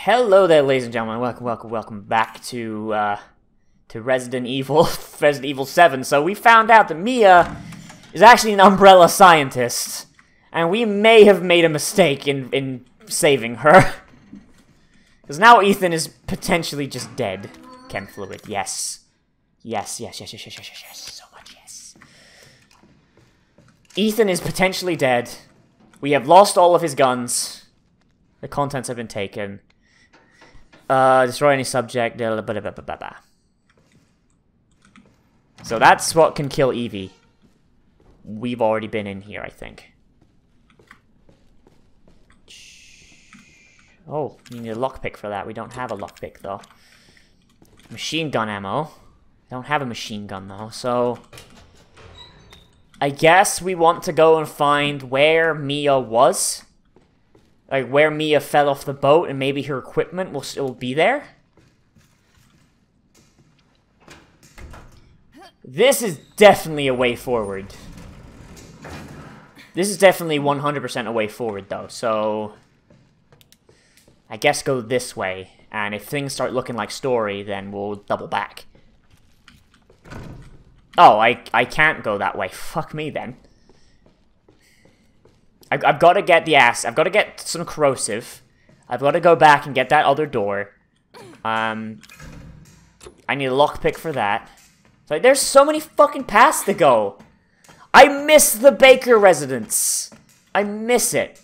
Hello there, ladies and gentlemen. Welcome back to Resident Evil, Resident Evil 7. So we found out that Mia is actually an umbrella scientist, and we may have made a mistake in saving her. Because now Ethan is potentially just dead. Chem fluid, yes. Yes. So much yes. Ethan is potentially dead. We have lost all of his guns. The contents have been taken. Destroy any subject. So that's what can kill Evie. We've already been in here, I think. Oh, we need a lockpick for that. We don't have a lockpick, though. Machine gun ammo. Don't have a machine gun, though, so... I guess we want to go and find where Mia was. Like, where Mia fell off the boat, and maybe her equipment will still be there. This is definitely a way forward. This is definitely 100% a way forward, though, so... I guess go this way, and if things start looking like story, then we'll double back. Oh, I can't go that way. Fuck me, then. I've got to get the ass. I've got to get some corrosive. I've got to go back and get that other door. I need a lockpick for that. So there's so many fucking paths to go. I miss the Baker residence. I miss it.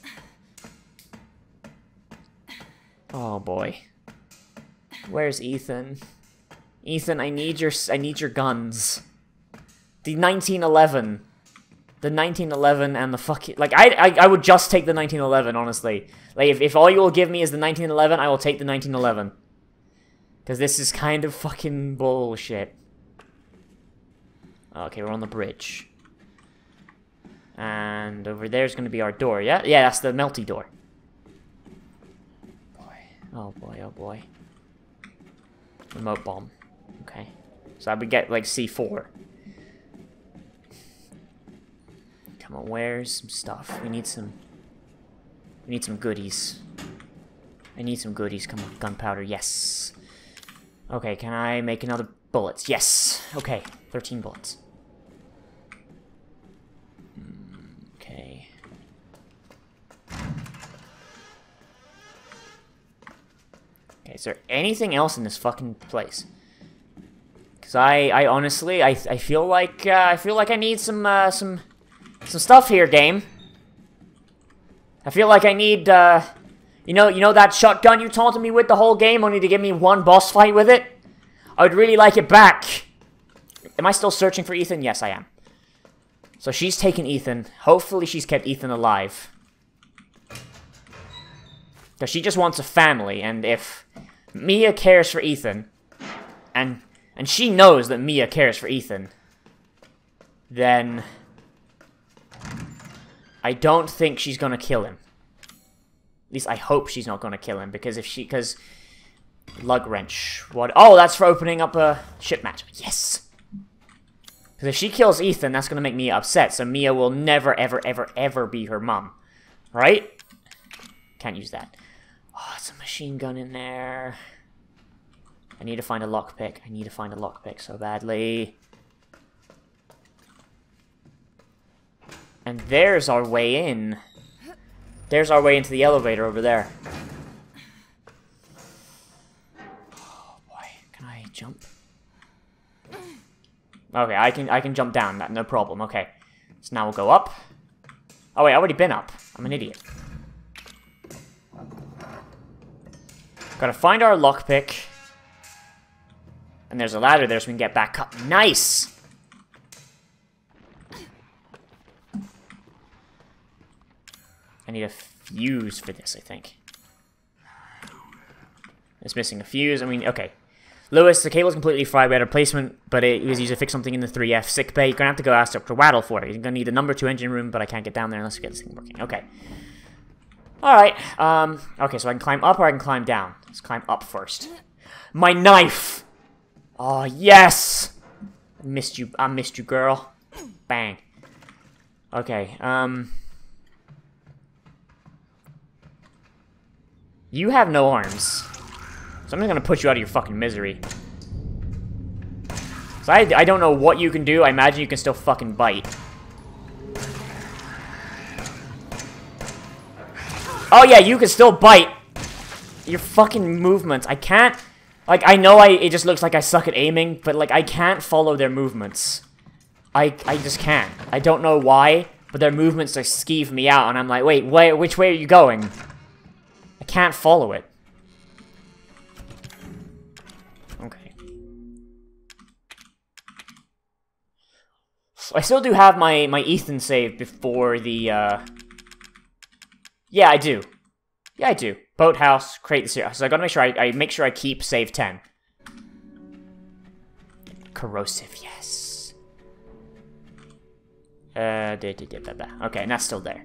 Oh boy. Where's Ethan? Ethan, I need your guns. The 1911. The 1911 and the fucking... Like, I would just take the 1911, honestly. Like, if all you will give me is the 1911, I will take the 1911. Because this is kind of fucking bullshit. Okay, we're on the bridge. And over there's going to be our door, yeah? Yeah, that's the melty door. Oh boy. Remote bomb. Okay. So I would get, like, C4. Come on, where's some stuff? We need some goodies. I need some goodies. Come on, gunpowder, yes. Okay, can I make another bullets? Yes. Okay, 13 bullets. Okay. Okay, is there anything else in this fucking place? Because I honestly, I feel like I need some stuff here, game. I feel like I need, you know that shotgun you taunted me with the whole game, only to give me one boss fight with it? I would really like it back. Am I still searching for Ethan? Yes, I am. So she's taken Ethan. Hopefully she's kept Ethan alive. Because she just wants a family, and if Mia cares for Ethan, and she knows that Mia cares for Ethan, then... I don't think she's gonna kill him. At least I hope she's not gonna kill him, because because... Lug wrench. What? Oh, that's for opening up a ship match. Yes! Because if she kills Ethan, that's gonna make Mia upset, so Mia will never, ever be her mom. Right? Can't use that. Oh, it's a machine gun in there. I need to find a lockpick. I need to find a lockpick so badly. And there's our way in. There's our way into the elevator over there. Oh boy, can I jump? Okay, I can jump down, no problem. Okay, so now we'll go up. Oh wait, I've already been up. I'm an idiot. Gotta find our lockpick. And there's a ladder there so we can get back up. Nice! I need a fuse for this, I think. It's missing a fuse. I mean, okay. Lewis, the cable's completely fried. We had a replacement, but it was used to fix something in the 3F sick bay. You're gonna have to go ask Dr. Waddle for it. You're gonna need the number 2 engine room, but I can't get down there unless we get this thing working. Okay. Alright. Okay, so I can climb up or I can climb down. Let's climb up first. My knife! Oh, yes! I missed you, girl. Bang. Okay, You have no arms. So I'm just gonna put you out of your fucking misery. So I don't know what you can do. I imagine you can still fucking bite. Oh yeah, you can still bite. Your fucking movements. I can't... Like, I know it just looks like I suck at aiming, but, like, I can't follow their movements. I just can't. I don't know why, but their movements just skeeve me out, and I'm like, wait, which way are you going? I can't follow it. Okay. So I still do have my Ethan save before the, Yeah, I do. Yeah, I do. Boathouse, create the series. So I gotta make sure I make sure I keep save 10. Corrosive, yes. Okay, and that's still there.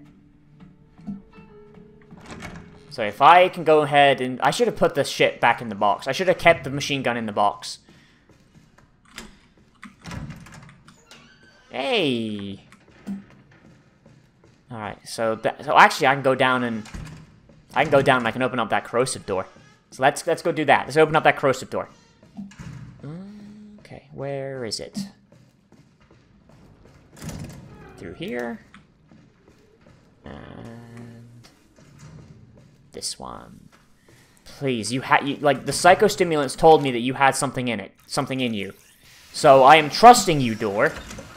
So if I can go ahead and... I should have put the shit back in the box. I should have kept the machine gun in the box. Hey! Alright, so actually I can go down and... I can open up that corrosive door. So let's go do that. Let's open up that corrosive door. Okay, where is it? Through here. And this one. Please, like the psychostimulants told me that you had something in it, something in you. So I am trusting you, door,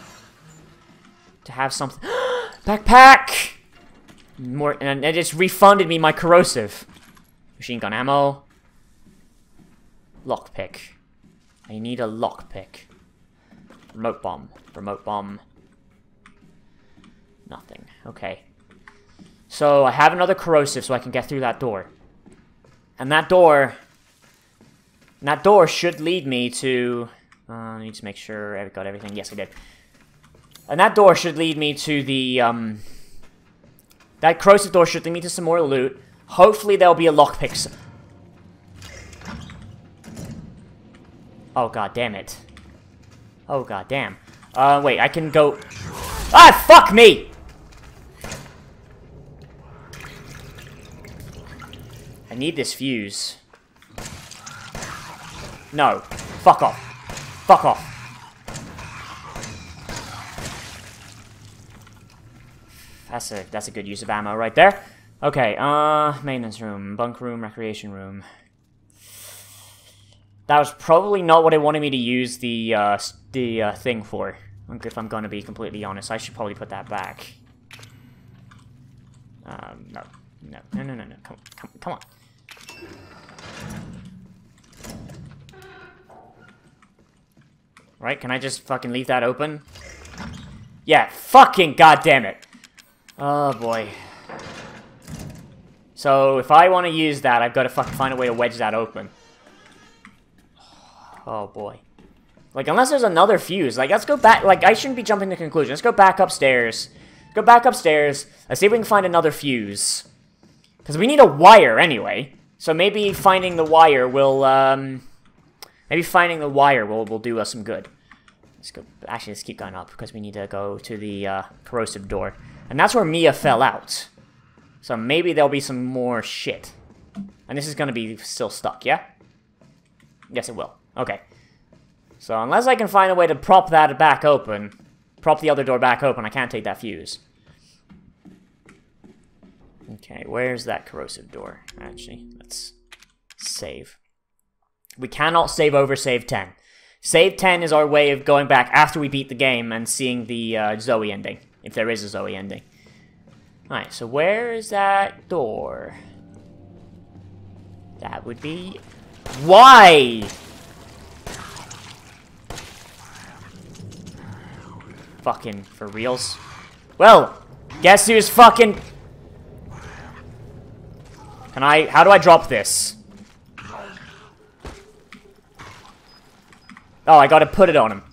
to have something. Backpack. More, and it just refunded me my corrosive. Machine gun ammo. Lockpick. I need a lockpick. Remote bomb. Remote bomb. Nothing. Okay. So I have another corrosive so I can get through that door. And that door should lead me to... I need to make sure I got everything. Yes, I did. And that door should lead me to the, that corrosive door should lead me to some more loot. Hopefully there'll be a lockpick. Oh, god damn it. Oh, god damn. Wait, I can go... Ah, fuck me! I need this fuse. No. Fuck off. Fuck off. That's a good use of ammo right there. Okay, maintenance room, bunk room, recreation room. That was probably not what I wanted me to use the thing for. If I'm gonna be completely honest, I should probably put that back. No. Come on. Right, can I just fucking leave that open? Yeah, fucking goddamn it. Oh, boy. So, if I want to use that, I've got to fucking find a way to wedge that open. Oh, boy. Like, unless there's another fuse. Like, let's go back. Like, I shouldn't be jumping to conclusions. Let's go back upstairs. Go back upstairs. Let's see if we can find another fuse. Because we need a wire, anyway. So, maybe finding the wire will, will do us some good. Let's go. Actually, let's keep going up, because we need to go to the, corrosive door. And that's where Mia fell out. So maybe there'll be some more shit. And this is going to be still stuck, yeah? Yes, it will. Okay. So unless I can find a way to prop that back open, prop the other door back open, I can't take that fuse. Okay, where's that corrosive door? Actually, let's save. We cannot save over save 10. Save 10 is our way of going back after we beat the game and seeing the Zoe ending. If there is a Zoe ending. Alright, so where is that door? That would be... Why? Fucking for reals? Well, guess who's fucking... How do I drop this? Oh, I gotta put it on him.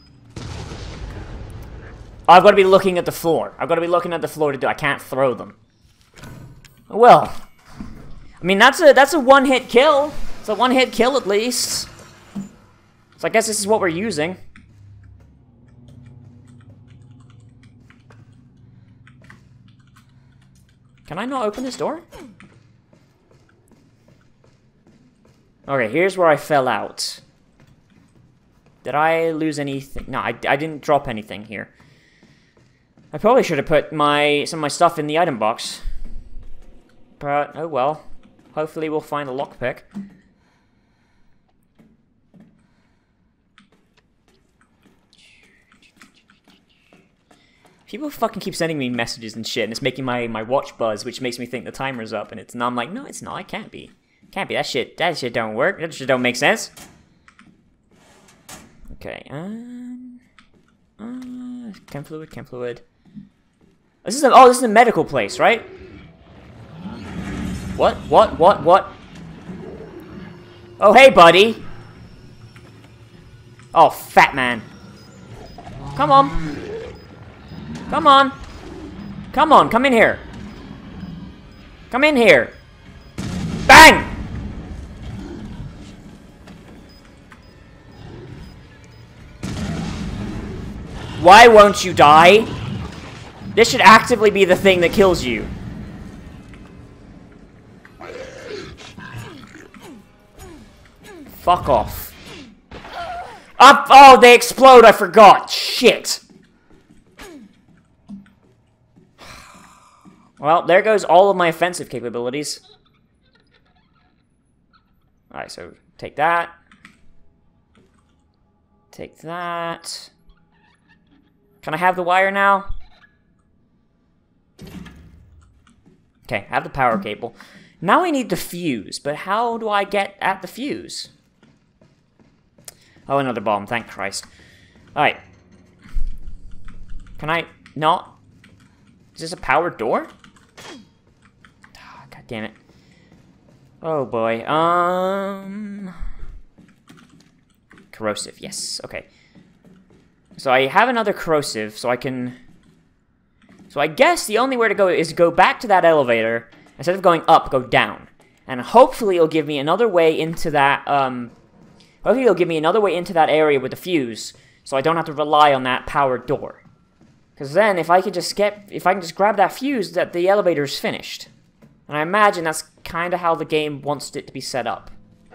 I've got to be looking at the floor. I've got to be looking at the floor to do. I can't throw them. Well, I mean that's a one-hit kill. It's a one-hit kill at least. So I guess this is what we're using. Can I not open this door? Okay, here's where I fell out. Did I lose anything? No, I didn't drop anything here. I probably should have put some of my stuff in the item box. But, oh well. Hopefully we'll find a lockpick. People fucking keep sending me messages and shit, and it's making my watch buzz, which makes me think the timer's up, and I'm like, no, it's not, it can't be. Can't be, that shit don't work, that shit don't make sense. Okay, chem fluid. This is a medical place, right? What? Oh, hey, buddy! Oh, fat man. Come on. Come on. Come on, come in here. Come in here. Bang! Why won't you die? This should actively be the thing that kills you. Fuck off. Up! Oh, they explode, I forgot. Shit. Well, there goes all of my offensive capabilities. Alright, so take that. Take that. Can I have the wire now? Okay, I have the power cable. Now I need the fuse, but how do I get at the fuse? Oh, another bomb, thank Christ. Alright. Can I not? Is this a powered door? Oh, God damn it. Oh boy, corrosive, yes, okay. So I have another corrosive, so I can... So I guess the only way to go is go back to that elevator. Instead of going up, go down. And hopefully it'll give me another way into that, hopefully it'll give me another way into that area with the fuse, so I don't have to rely on that powered door. Because then, if I can just grab that fuse, that the elevator's finished. And I imagine that's kind of how the game wants it to be set up.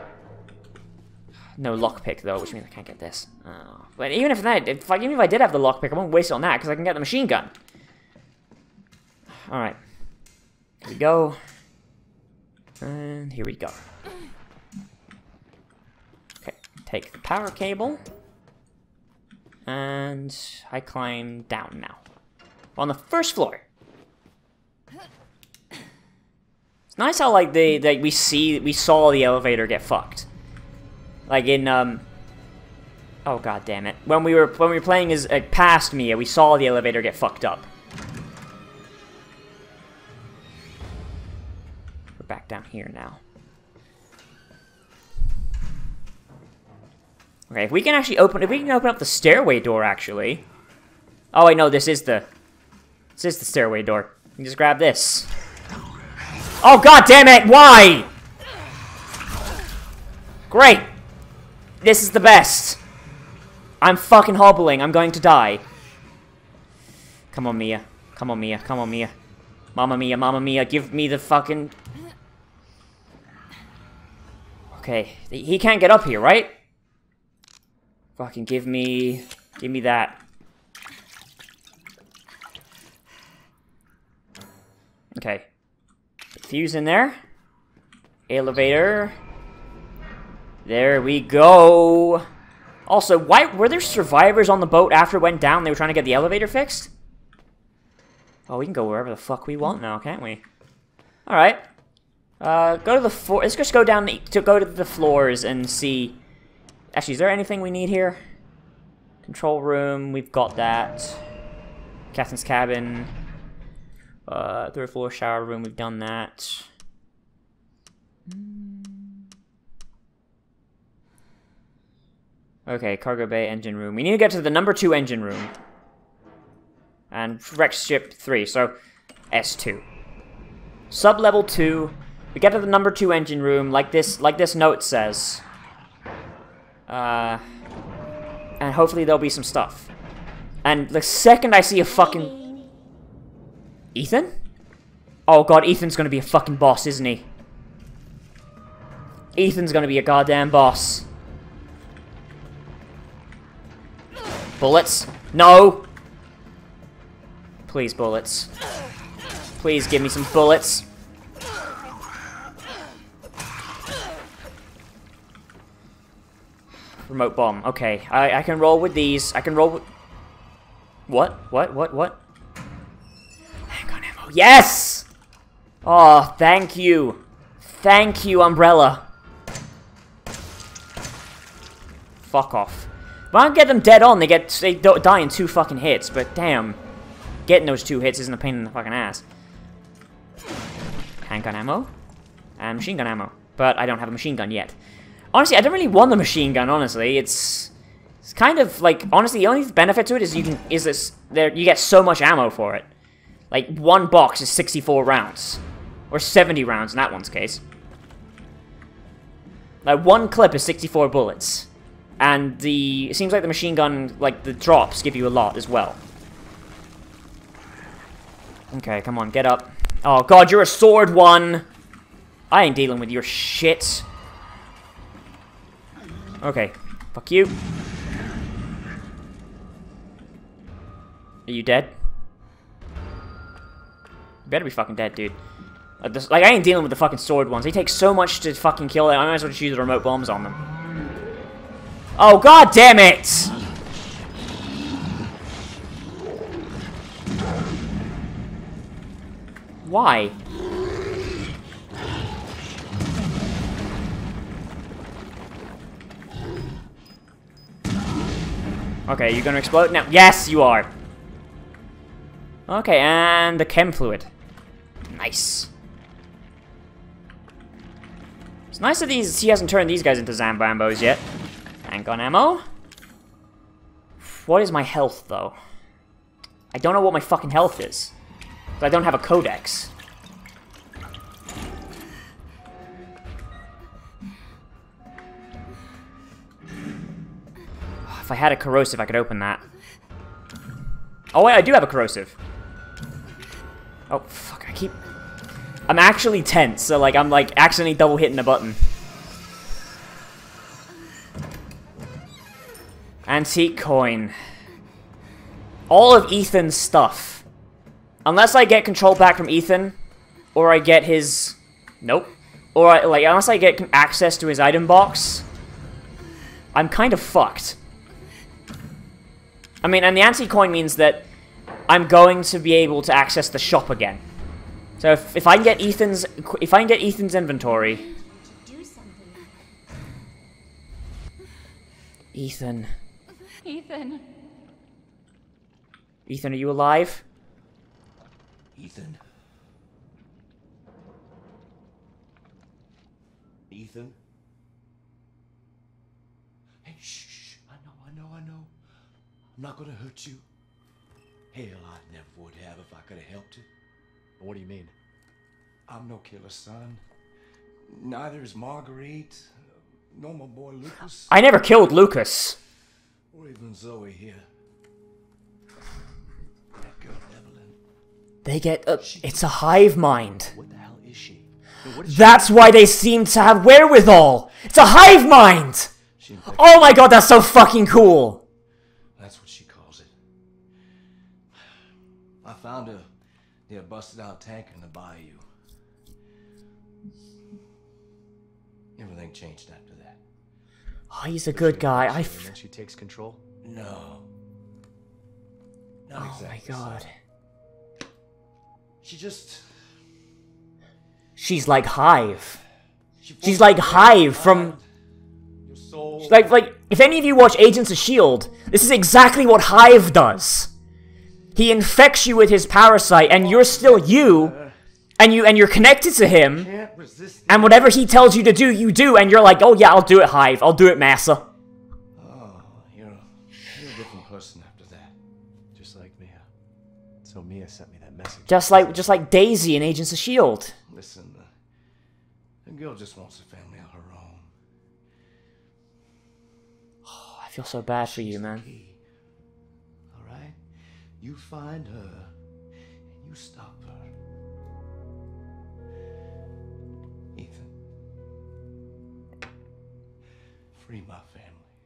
No lockpick though, which means I can't get this. Oh. But even if I did have the lockpick, I won't waste it on that because I can get the machine gun. All right, here we go, and here we go. Okay, take the power cable, and I climb down now. On the first floor. It's nice how like we saw the elevator get fucked. Like in oh god damn it. When we were playing as past Mia, we saw the elevator get fucked up. We're back down here now. Okay, if we can open up the stairway door actually. Oh wait, no, this is the stairway door. You can just grab this. Oh god damn it, why? Great. This is the best. I'm fucking hobbling. I'm going to die. Come on, Mia. Come on, Mia. Come on, Mia. Mamma Mia, Mamma Mia. Give me the fucking... Okay. He can't get up here, right? Fucking give me that. Okay. Fuse in there. Elevator. There we go. Also, why were there survivors on the boat after it went down? They were trying to get the elevator fixed? Oh, we can go wherever the fuck we want now, can't we? Alright. Go to the floor. Let's just go down to go to the floors and see. Actually, is there anything we need here? Control room, we've got that. Captain's cabin. Third floor shower room, we've done that. Okay, cargo bay, engine room. We need to get to the number 2 engine room. And wreck ship 3, so S2. Sub-level 2. We get to the number 2 engine room, like this note says. And hopefully there'll be some stuff. And the second I see a fucking... Ethan? Oh god, Ethan's gonna be a fucking boss, isn't he? Ethan's gonna be a goddamn boss. Bullets? No! Please, bullets. Please give me some bullets. Remote bomb. Okay, I can roll with these. I can roll with... What? What? Handgun ammo. Yes! Oh, thank you. Thank you, Umbrella. Fuck off. If I don't get them dead on, they die in 2 fucking hits, but damn. Getting those 2 hits isn't a pain in the fucking ass. Handgun ammo. And machine gun ammo. But I don't have a machine gun yet. Honestly, I don't really want the machine gun, honestly. It's kind of like, honestly, the only benefit to it is you get so much ammo for it. Like, 1 box is 64 rounds. Or 70 rounds in that one's case. Like, 1 clip is 64 bullets. And it seems like the machine gun, like, the drops give you a lot as well. Okay, come on, get up. Oh god, you're a sword one! I ain't dealing with your shit. Okay, fuck you. Are you dead? You better be fucking dead, dude. Like, I ain't dealing with the fucking sword ones. They take so much to fucking kill them. I might as well just use the remote bombs on them. Oh, god damn it! Why? Okay, you're gonna explode now? Yes, you are! Okay, and the chem fluid. Nice. It's nice that he hasn't turned these guys into Zambambos yet. Handgun ammo. What is my health, though? I don't know what my fucking health is. But I don't have a codex. If I had a corrosive, I could open that. Oh wait, I do have a corrosive. Oh, fuck, I'm actually tense, so like, I'm like accidentally double hitting a button. Antique coin. All of Ethan's stuff. Unless I get control back from Ethan, or I get his... Nope. Or, unless I get access to his item box, I'm kind of fucked. I mean, and the antique coin means that I'm going to be able to access the shop again. So if I can get Ethan's inventory... Ethan. Ethan. Ethan, are you alive? Ethan? Ethan? Hey, shh, I know. I'm not gonna hurt you. Hell, I never would have if I could have helped you. What do you mean? I'm no killer, son. Neither is Marguerite, nor my boy Lucas. I never killed Lucas. Or even Zoe here. That girl, Evelyn. They get it's a hive mind. What the hell is she? That's why they seem to have wherewithal. It's a hive mind. Oh my god, that's so fucking cool. That's what she calls it. I found her near a busted out tanker in the bayou. Everything changed after that. Oh, he's a good guy. And then she takes control? No. Not Oh exactly. my god. She just... She's like Hive. She's like Hive from... Your soul... Like, if any of you watch Agents of S.H.I.E.L.D., this is exactly what Hive does. He infects you with his parasite, and you're still you, and you're connected to him, Can't resist and whatever he tells you to do, you do, and you're like, oh yeah, I'll do it, Hive. I'll do it, Massa. Oh, you're a different person after that. Just like Mia. So Mia sent me that message. Just like Daisy in Agents of S.H.I.E.L.D. Listen, the girl just wants a family of her own. Oh, I feel so bad for you, She's the man. key. All right? You find her, and you stop her. Ethan. Free my family.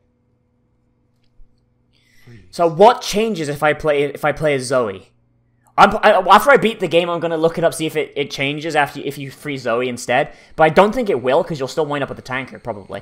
Please. So what changes if I play as Zoe? After I beat the game, I'm gonna look it up, see if it changes if you free Zoe instead. But I don't think it will, because you'll still wind up with the tanker, probably.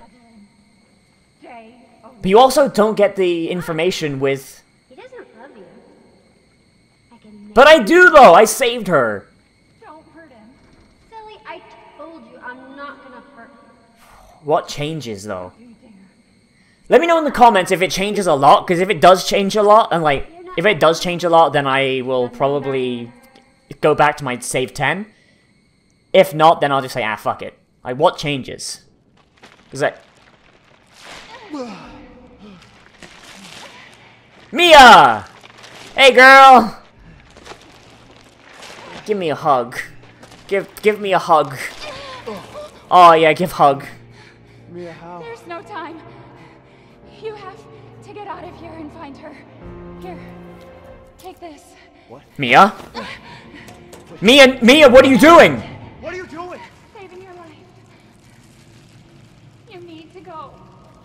But you also don't get the information with... He doesn't love you. But I do, though! I saved her! Don't hurt him. Silly, I told you I'm not gonna hurt him. What changes, though? Let me know in the comments if it changes a lot, because if it does change a lot, and like, if it does change a lot, then I will probably go back to my save 10. If not, then I'll just say, ah, fuck it. Like, what changes? Is that... Mia! Hey, girl! Give me a hug. Give me a hug. Oh, yeah, give hug. Mia, how? There's no time. You have to get out of here and find her. Here, take this. Mia? Mia, what are you doing? What are you doing? Saving your life. You need to go.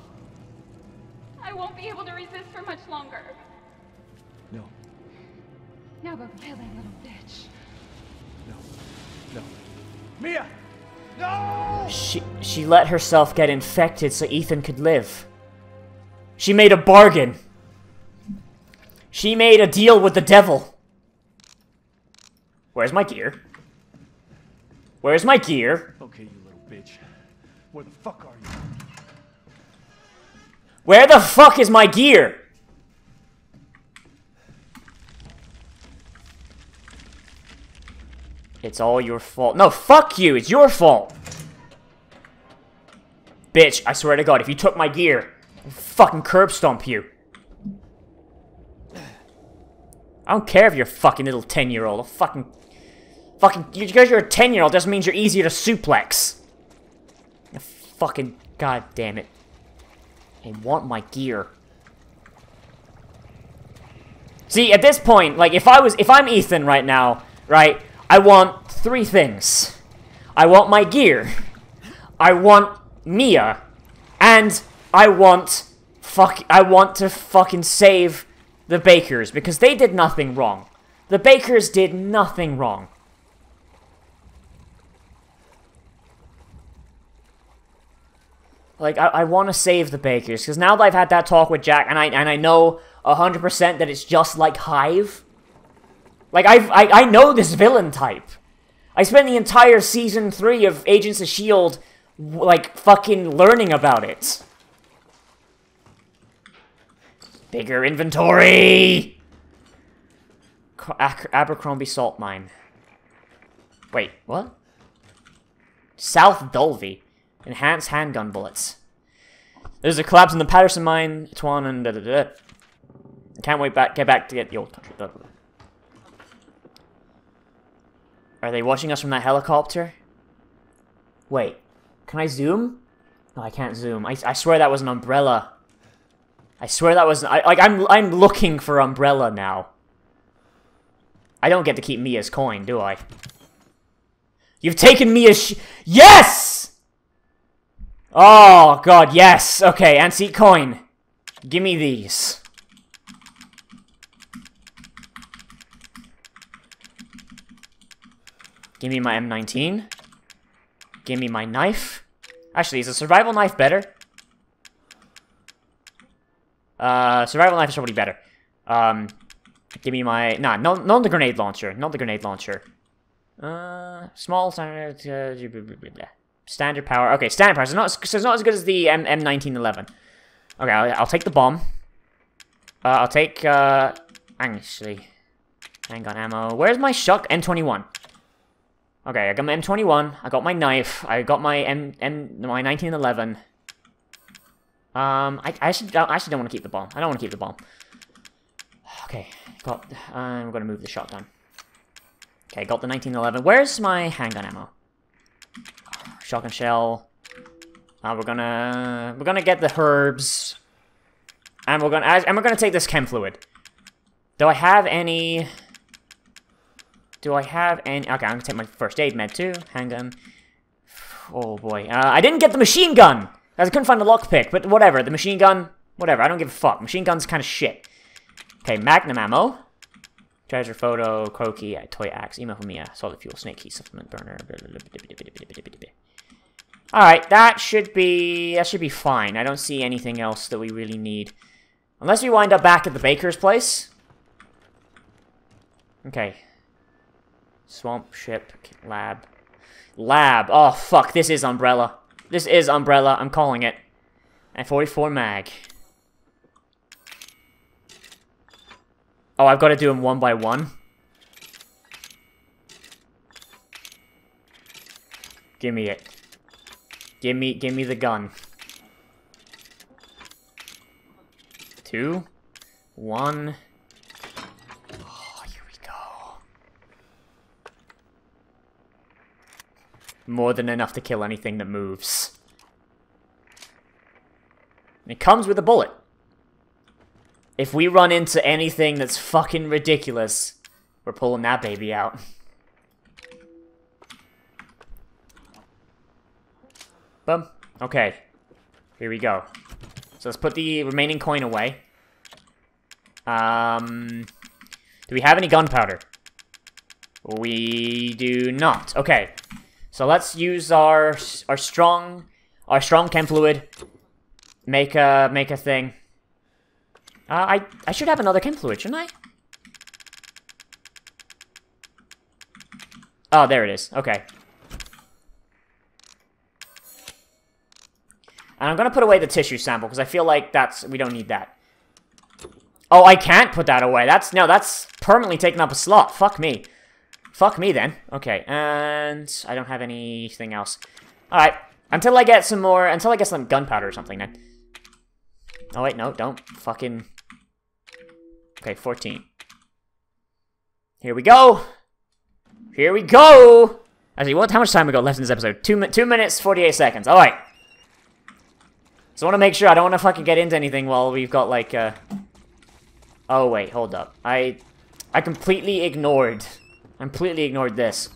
I won't be able to resist for much longer. No, Now go kill that little bitch. no. Mia! No! She let herself get infected so Ethan could live. She made a bargain. She made a deal with the devil. Where's my gear? Where's my gear? Okay, you little bitch. Where the fuck are you? Where the fuck is my gear? It's all your fault. No, fuck you. It's your fault. Bitch, I swear to God, if you took my gear, I'll fucking curb stomp you. I don't care if you're a fucking little 10-year-old. Fucking, because you're a 10-year-old doesn't mean you're easier to suplex. Fucking, god damn it. I want my gear. See, at this point, like, if I'm Ethan right now, right, I want 3 things. I want my gear. I want Mia. And I want to fucking save the Bakers, because they did nothing wrong. The Bakers did nothing wrong. Like, I want to save the Bakers, because now that I've had that talk with Jack, and I know 100% that it's just like Hive. Like, I know this villain type. I spent the entire Season 3 of Agents of S.H.I.E.L.D., like, fucking learning about it. Bigger inventory! Abercrombie salt mine. Wait, what? South Dulvey. Enhanced handgun bullets. There's a collapse in the Patterson mine. Tuan and da-da-da. Can't wait get back to get the old country. Are they watching us from that helicopter? Wait, can I zoom? No, I can't zoom. I swear that was an umbrella. I swear that was... I'm looking for umbrella now. I don't get to keep Mia's coin, do I? You've taken Mia's Yes! Oh, God, yes. Okay, antique coin. Give me these. Give me my M19. Give me my knife. Actually, is a survival knife better? Survival knife is probably better. Give me my... Nah, not the grenade launcher. Not the grenade launcher. Small standard... standard power. Okay, standard power. So it's not as good as the M1911. Okay, I'll take the bomb. I'll take... actually... Handgun ammo. Where's my shot? M21. Okay, I got my M21. I got my knife. I got my my 1911. I actually don't want to keep the bomb. I don't want to keep the bomb. Okay, got... we're gonna move the shotgun. Okay, got the 1911. Where's my handgun ammo? Shotgun shell. We're gonna get the herbs, and we're gonna take this chem fluid. Do I have any? Okay, I'm gonna take my first aid med too. Handgun. Oh boy, I didn't get the machine gun. I couldn't find the lockpick, but whatever. The machine gun, whatever. I don't give a fuck. Machine gun's kind of shit. Okay, Magnum ammo. Treasure photo, croaky, toy axe, email from me, solid fuel, snake key, supplement burner. Alright, that should be fine. I don't see anything else that we really need. Unless we wind up back at the baker's place. Okay. Swamp, ship, lab. Lab. Oh, fuck. This is Umbrella. This is Umbrella. I'm calling it. And 44 mag. Oh, I've got to do them one by one. Give me it. Give me the gun. 2, 1. Oh, here we go. More than enough to kill anything that moves. And it comes with a bullet. If we run into anything that's fucking ridiculous, we're pulling that baby out. Boom. Okay. Here we go. So let's put the remaining coin away. Do we have any gunpowder? We do not. Okay. So let's use our strong chem fluid. Make a thing. I should have another chem fluid, shouldn't I? Oh, there it is. Okay. And I'm gonna put away the tissue sample, because I feel like we don't need that. Oh, I can't put that away. That's permanently taking up a slot. Fuck me. Fuck me, then. Okay, and I don't have anything else. Alright, until I get some gunpowder or something, then. Oh, wait, no, don't. Fucking... Okay, 14. Here we go! Here we go! Actually, how much time we got left in this episode? 2 minutes, 48 seconds. Alright. So I want to make sure I don't want to fucking get into anything while we've got, like, Oh, wait, hold up. I completely ignored this.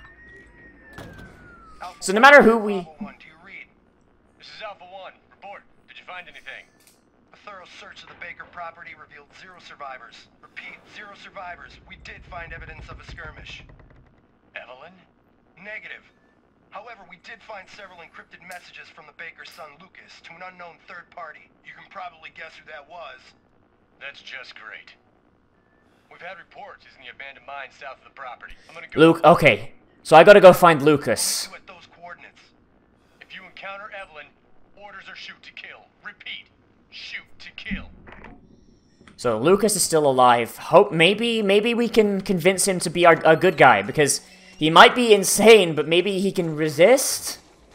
So no matter who we... This is Alpha 1. Report. Did you find anything? A thorough search of the Baker property revealed 0 survivors. Repeat, 0 survivors. We did find evidence of a skirmish. Evelyn? Negative. However, we did find several encrypted messages from the Baker's son Lucas to an unknown third party. You can probably guess who that was. That's just great. We've had reports he's in the abandoned mine south of the property. I'm gonna go... Luke, okay. So I gotta go find Lucas. At those coordinates. If you encounter Evelyn, orders are shoot to kill. Repeat, shoot to kill. So Lucas is still alive. Maybe we can convince him to be a good guy, because he might be insane, but maybe he can resist?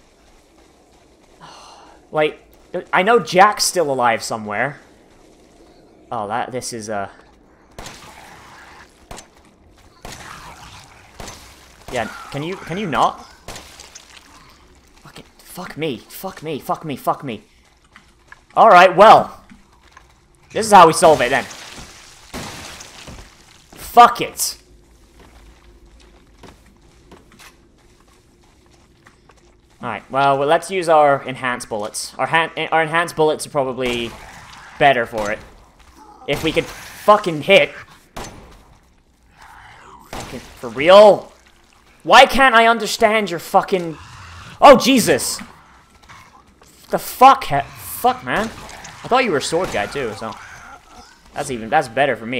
Like, I know Jack's still alive somewhere. Oh, this is, Yeah, can you not? Fuck me. Alright, well. This is how we solve it, then. Fuck it. Alright, well, let's use our enhanced bullets. Our enhanced bullets are probably better for it. If we could fucking hit. Fucking, for real? Why can't I understand your fucking... Oh, Jesus! The fuck? Fuck, man. I thought you were a sword guy, too, so... That's better for me.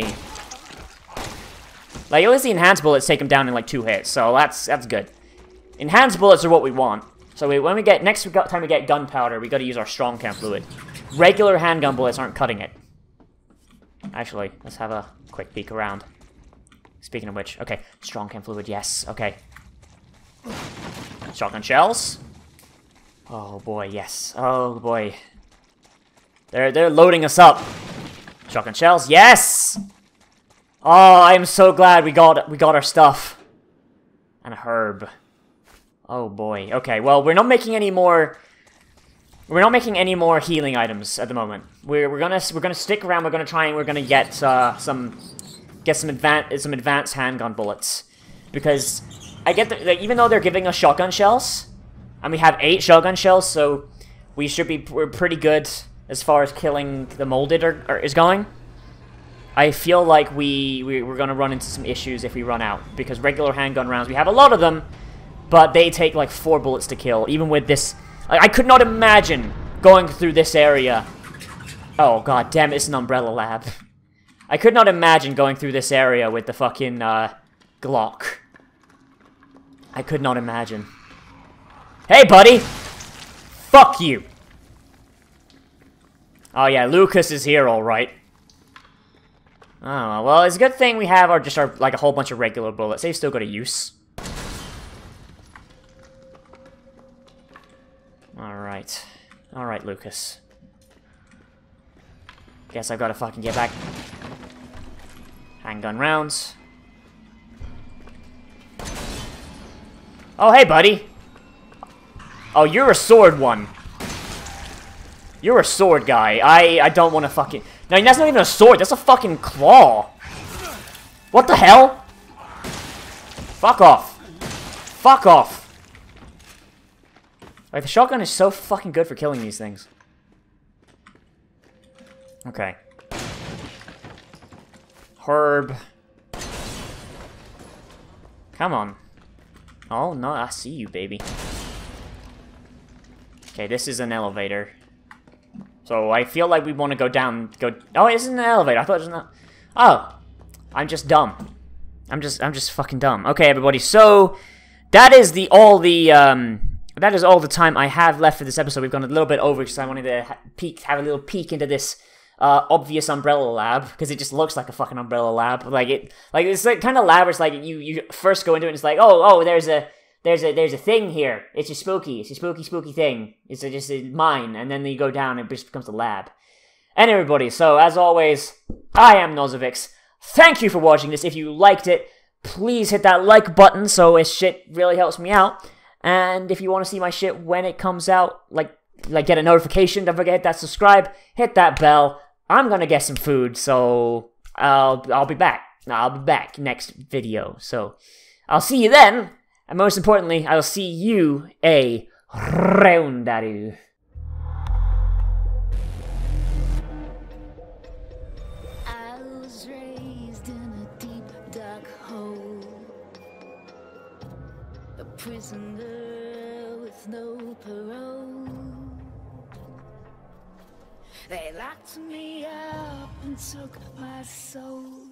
Like, at least the enhanced bullets take him down in, like, 2 hits, so that's good. Enhanced bullets are what we want. So when we get... Next time we get gunpowder, we gotta use our strong chem fluid. Regular handgun bullets aren't cutting it. Actually, let's have a quick peek around. Speaking of which, okay, strong chem fluid, yes, okay. Shotgun shells. Oh boy, yes. Oh boy. They're loading us up. Shotgun shells, yes! Oh, I am so glad we got our stuff. And a herb. Oh boy. Okay, well, we're not making any more healing items at the moment. We're gonna stick around. We're gonna get some advanced handgun bullets, because I get that even though they're giving us shotgun shells, and we have 8 shotgun shells, so we're pretty good as far as killing the molded is going. I feel like we're gonna run into some issues if we run out, because regular handgun rounds, we have a lot of them, but they take like 4 bullets to kill. Even with this, I could not imagine going through this area. Oh god damn it, it's an umbrella lab. I could not imagine going through this area with the fucking Glock. I could not imagine. Hey buddy! Fuck you! Oh yeah, Lucas is here alright. Oh, well, it's a good thing we have like a whole bunch of regular bullets. They've still got a use. Alright. Alright, Lucas. Guess I've got to fucking get back. Handgun rounds. Oh, hey, buddy. Oh, you're a sword one. You're a sword guy. I don't want to fucking... No, that's not even a sword. That's a fucking claw. What the hell? Fuck off. Fuck off. Like, the shotgun is so fucking good for killing these things. Okay. Herb. Come on. Oh, no, I see you, baby. Okay, this is an elevator. So I feel like we want to go down, oh, it isn't an elevator. I thought it was not. Oh, I'm just dumb. I'm just fucking dumb. Okay, everybody. So that is all the time I have left for this episode. We've gone a little bit over because I wanted to have a little peek into this obvious umbrella lab, because it just looks like a fucking umbrella lab. It's like kind of lab where it's like you first go into it and it's like, oh, there's a thing here. It's a spooky thing. It's just a mine, and then you go down and it just becomes a lab. And everybody, so as always, I am Nozovix. Thank you for watching this. If you liked it, please hit that like button, so it shit really helps me out. And if you want to see my shit when it comes out, like get a notification, don't forget to hit that subscribe, hit that bell. I'm gonna get some food, so I'll be back. I'll be back next video. So I'll see you then. And most importantly, I'll see you around. I was raised in a deep, dark hole, a prisoner with no parole. They locked me up and took my soul.